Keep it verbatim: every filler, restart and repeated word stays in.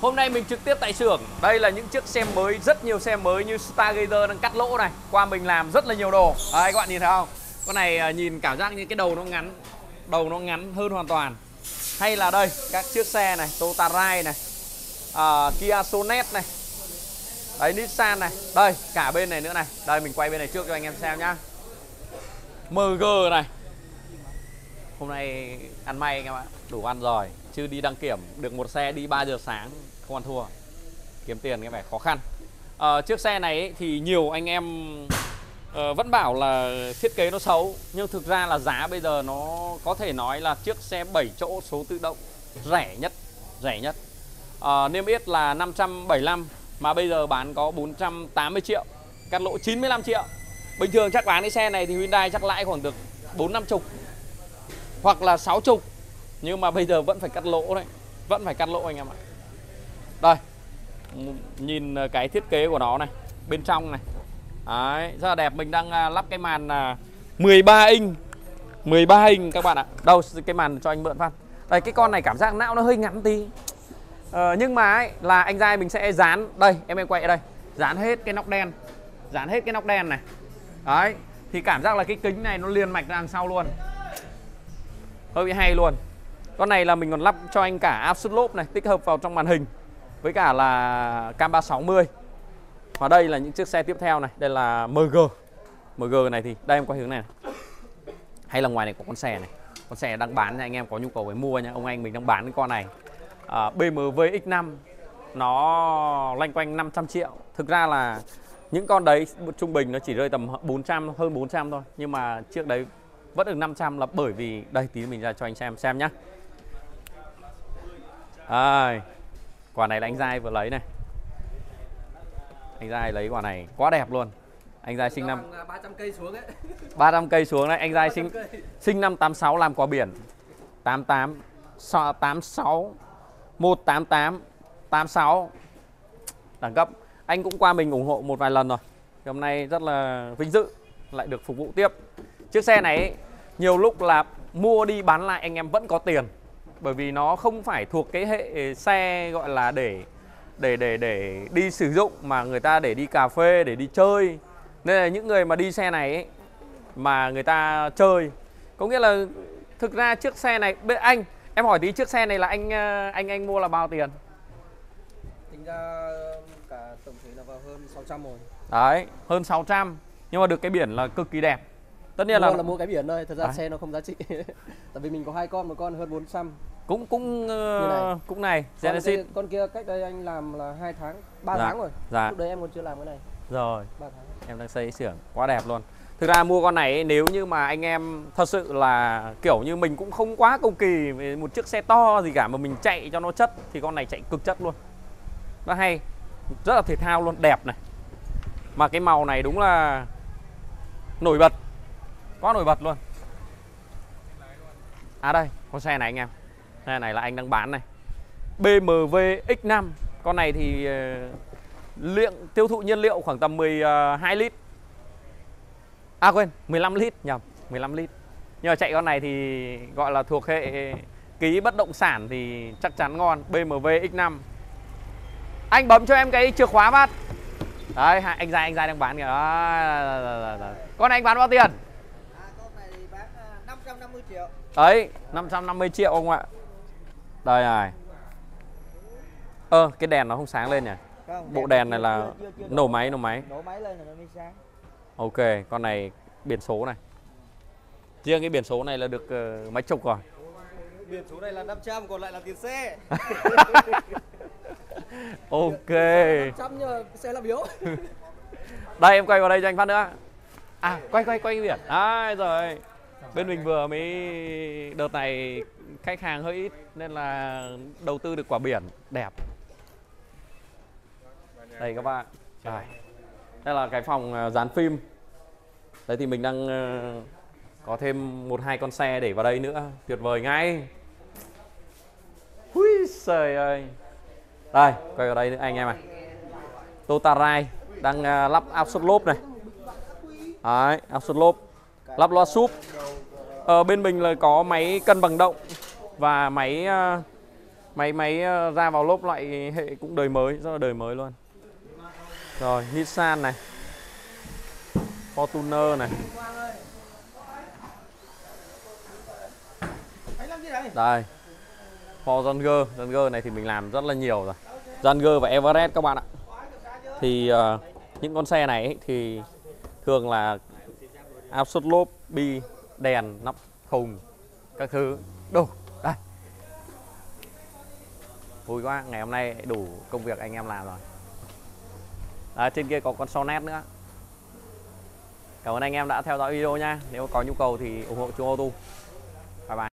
Hôm nay mình trực tiếp tại xưởng. Đây là những chiếc xe mới, rất nhiều xe mới như Stargazer đang cắt lỗ này. Qua mình làm rất là nhiều đồ. Đấy các bạn nhìn thấy không? Con này nhìn cảm giác như cái đầu nó ngắn, đầu nó ngắn hơn hoàn toàn. Hay là đây, các chiếc xe này, Toyota Rai này, uh, Kia Sonet này. Đấy, Nissan này. Đây, cả bên này nữa này. Đây, mình quay bên này trước cho anh em xem nhá. em giê này. Hôm nay ăn may anh em ạ, đủ ăn rồi. Chứ đi đăng kiểm được một xe đi ba giờ sáng không ăn thua. Kiếm tiền cái vẻ khó khăn. à, Chiếc xe này ấy, thì nhiều anh em uh, vẫn bảo là thiết kế nó xấu. Nhưng thực ra là giá bây giờ nó có thể nói là chiếc xe bảy chỗ số tự động rẻ nhất. Rẻ nhất à, niêm yết là năm trăm bảy mươi lăm mà bây giờ bán có bốn trăm tám mươi triệu, cắt lỗ chín mươi lăm triệu. Bình thường chắc bán cái xe này thì Hyundai chắc lãi khoảng được bốn năm chục hoặc là sáu chục. Nhưng mà bây giờ vẫn phải cắt lỗ đấy. Vẫn phải cắt lỗ anh em ạ. Đây, nhìn cái thiết kế của nó này, bên trong này. Đấy, rất là đẹp. Mình đang lắp cái màn mười ba inch mười ba inch các bạn ạ. Đâu, cái màn cho anh mượn phát. Đây, cái con này cảm giác não nó hơi ngắn tí. ờ, Nhưng mà ấy, là anh trai mình sẽ dán. Đây, em em quay ở đây. Dán hết cái nóc đen. Dán hết cái nóc đen này. Đấy, thì cảm giác là cái kính này nó liền mạch ra đằng sau luôn. Hơi bị hay luôn. Con này là mình còn lắp cho anh cả áp suất lốp này, tích hợp vào trong màn hình. Với cả là cam ba sáu mươi. Và đây là những chiếc xe tiếp theo này. Đây là em giê. em giê này thì, đây em qua hướng này, này. Hay là ngoài này có con xe này. Con xe đang bán nha, anh em có nhu cầu phải mua nha. Ông anh mình đang bán cái con này, à, bê em vê X năm. Nó loanh quanh năm trăm triệu. Thực ra là những con đấy trung bình nó chỉ rơi tầm bốn trăm, hơn bốn trăm thôi. Nhưng mà chiếc đấy vẫn được năm trăm là bởi vì đây, tí mình ra cho anh xem xem nhá. Đây, quả này là anh Giai vừa lấy này. Anh Giai lấy quả này quá đẹp luôn. Anh Giai sinh năm ba trăm cây xuống ấy. ba trăm cây xuống đấy. Anh Giai sinh sinh năm tám sáu, làm quả biển tám tám tám sáu một tám tám tám sáu. Đẳng cấp. Anh cũng qua mình ủng hộ một vài lần rồi. Hôm nay rất là vinh dự lại được phục vụ tiếp. Chiếc xe này ấy, nhiều lúc là mua đi bán lại anh em vẫn có tiền. Bởi vì nó không phải thuộc cái hệ xe gọi là để để để để đi sử dụng, mà người ta để đi cà phê, để đi chơi. Nên là những người mà đi xe này ấy, mà người ta chơi, có nghĩa là thực ra chiếc xe này, anh em hỏi tí, chiếc xe này là anh anh anh mua là bao tiền? Tính ra cả tổng thể là vào hơn sáu trăm rồi. Đấy, hơn sáu trăm. Nhưng mà được cái biển là cực kỳ đẹp. Tất nhiên mua là là mua cái biển thôi, thật ra đấy, xe nó không giá trị. Tại vì mình có hai con, một con hơn bốn trăm. Cũng cũng uh, này. Cũng này, Genesis. Con, con kia cách đây anh làm là hai tháng, ba dạ, tháng rồi. Dạ. Lúc đấy em còn chưa làm cái này. Rồi. ba tháng. Em đang xây xưởng quá đẹp luôn. Thực ra mua con này ấy, nếu như mà anh em thật sự là kiểu như mình cũng không quá cầu kỳ về một chiếc xe to gì cả, mà mình chạy cho nó chất, thì con này chạy cực chất luôn. Nó hay, rất là thể thao luôn, đẹp này. Mà cái màu này đúng là nổi bật, quá nổi bật luôn. À đây, con xe này anh em. Xe này là anh đang bán này, bê em vê X năm. Con này thì uh, lượng tiêu thụ nhiên liệu khoảng tầm mười hai lít. À quên, mười lăm lít, nhầm, mười lăm lít. Nhưng mà chạy con này thì gọi là thuộc hệ ký bất động sản thì chắc chắn ngon. bê em vê X năm. Anh bấm cho em cái chìa khóa phát. Đấy, anh Giai, anh Giai đang bán kìa. Đó. Con này anh bán bao tiền? À, con này thì bán năm trăm năm mươi triệu. Đấy, năm trăm năm mươi triệu ông ạ. Đây này. Ơ, ờ, cái đèn nó không sáng lên nhỉ? Không, bộ đèn này là chưa, chưa, chưa nổ máy, nổ máy. Nổ máy lên là nó mới sáng. Ok, con này biển số này. Riêng cái biển số này là được uh, mấy chục rồi. Biển số này là năm trăm, còn lại là tiền xe. Ok. năm trăm nhưng mà xe là biếu. Đây em quay vào đây cho anh phát nữa. À, quay quay quay cái biển. À, rồi. Bên mình vừa mới đợt này khách hàng hơi ít nên là đầu tư được quả biển đẹp. Đây các bạn. Đây. Đây là cái phòng dán phim. Đấy thì mình đang có thêm một hai con xe để vào đây nữa, tuyệt vời ngay. Ui trời ơi. Đây, quay vào đây nữa anh em ạ. Toyota Rai đang lắp áp suất lốp này. Đấy, áp suất lốp, lắp loa súp. Ở bên mình là có máy cân bằng động và máy uh, Máy máy ờ, ra vào lốp loại hệ cũng đời mới, rất là đời mới luôn. Rồi, Nissan này, Fortuner này. Đây, Ford Ranger, Ranger này thì mình làm rất là nhiều rồi. Ranger và Everest các bạn ạ. Thì uh, những con xe này ấy, thì thường là áp suất lốp, bi, đèn, nắp thùng, các thứ đủ. Đây. Vui quá, ngày hôm nay đủ công việc anh em làm rồi. À, trên kia có con Sonet nữa. Cảm ơn anh em đã theo dõi video nha. Nếu có nhu cầu thì ủng hộ Trung Auto. Bye bye.